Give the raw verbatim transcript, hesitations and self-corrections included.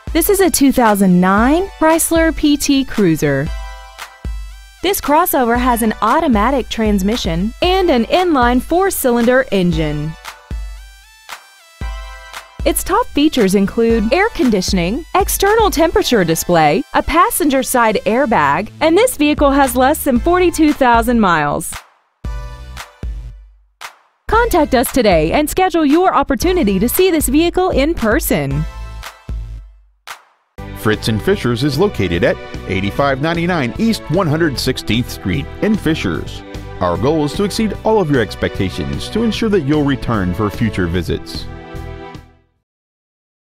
This is a two thousand nine Chrysler P T Cruiser. This crossover has an automatic transmission and an inline four-cylinder engine. Its top features include air conditioning, external temperature display, a passenger side airbag, and this vehicle has less than forty-two thousand miles. Contact us today and schedule your opportunity to see this vehicle in person. FritzinFishers is located at eighty-five ninety-nine East one hundred sixteenth Street in Fishers. Our goal is to exceed all of your expectations to ensure that you'll return for future visits.